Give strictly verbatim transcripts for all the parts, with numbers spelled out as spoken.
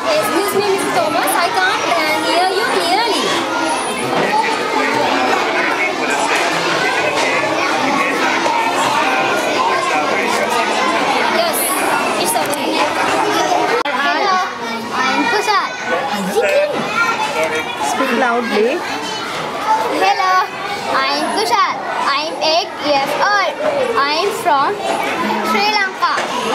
Excuse me, Mister Thomas, I can't uh, hear you clearly. Yes, it's okay. Hello, I'm Kushal. Speak loudly. Hello, I'm Kushal. I'm eight years old. I'm from Sri Lanka.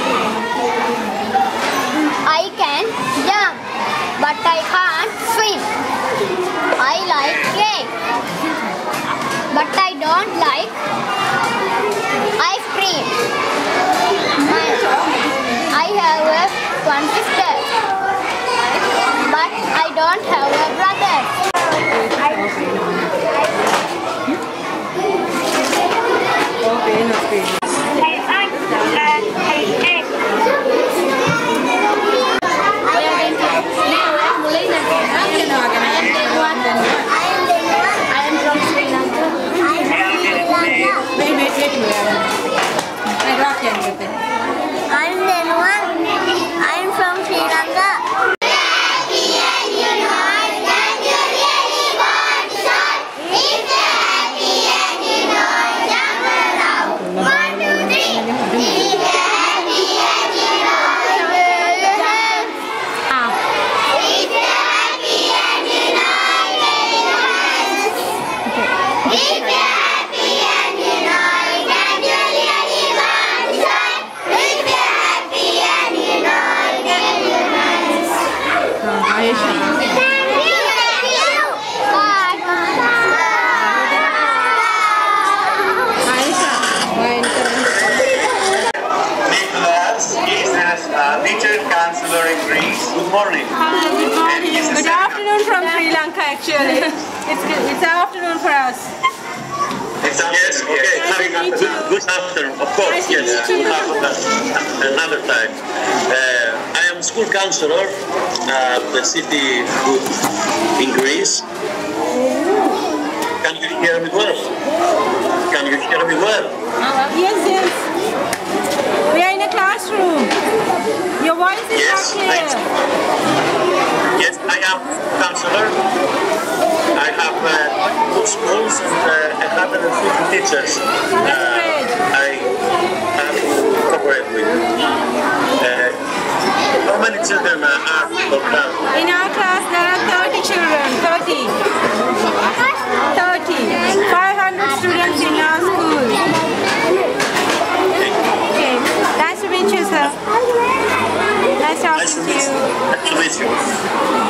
I can jump, but I can't swim. I like cake, but I don't like ice cream. My, I have a one sister, but I don't have a brother. Okay, no speak. I'm Denwan. I'm from Sri Lanka. Happy and you know it, then you really want to shine. If you're happy and you know it, jump around. One, two, three. If you're happy and you know it, wave your hands. If you're happy and you know it, wave your hands. If you're happy and you know it, then you really want to shine. If you're happy and you know it, then you nice. Aisha. Thank you. Thank you. Bye. Aisha. Nicholas is a teacher counselor in Greece. Good morning. Hello, good morning. Good afternoon from Sri Lanka actually. It's good. It's afternoon for us. It's yes, okay. Nice to meet you. Good afternoon, of course, Nice to yes. meet you. We'll have that another time. Uh, I am school counselor at the city in Greece. Can you hear me well? Can you hear me well? Yes, yes. We are in a classroom. Your voice is Yes, not clear. I, yes, I am counselor. I have uh, two schools and uh, one hundred fifty teachers. Uh, I have to cooperate with. Uh, how many children are per class? In our class there are thirty children. thirty. thirty. five hundred students in our school. Okay. Nice to meet you, sir. Nice talking Nice to to meet you. you. Nice to meet you.